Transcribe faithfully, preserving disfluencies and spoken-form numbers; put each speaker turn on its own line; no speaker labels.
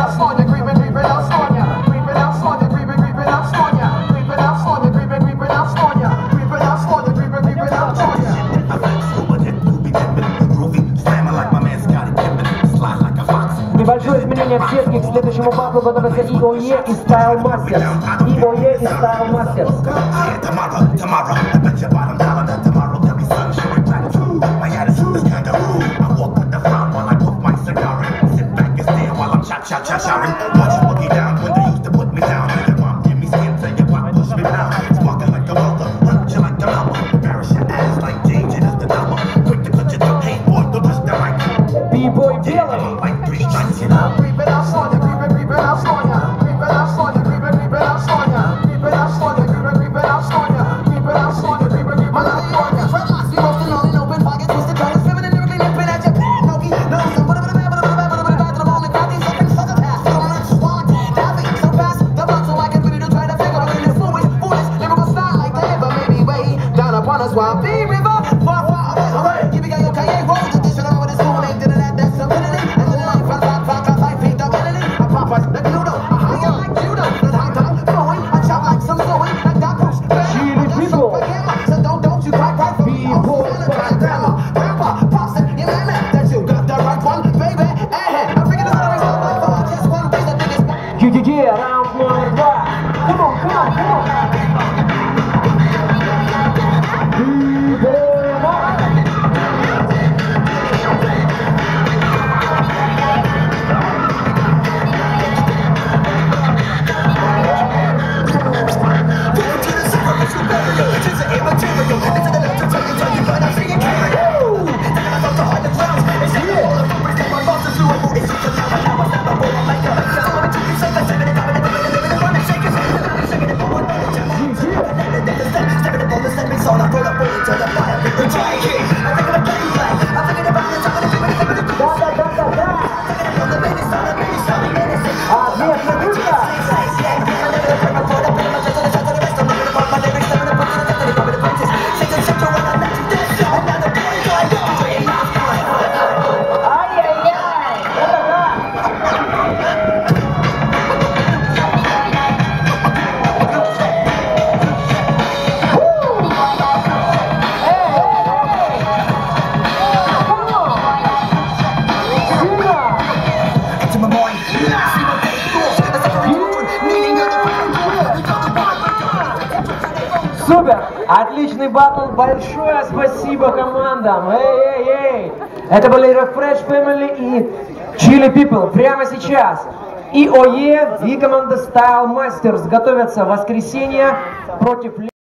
Небольшое изменение в сетке к следующему батлу готовятся и о е и Style Masters. и о е и Style Masters. Би-бой белый. джи джи джи, раунд номер два. Come on, come on, come on. Супер! Отличный батл! Большое спасибо командам! Эй, эй, эй! Это были Refresh Family и Chili People. Прямо сейчас и о е и команда Style Masters готовятся в воскресенье против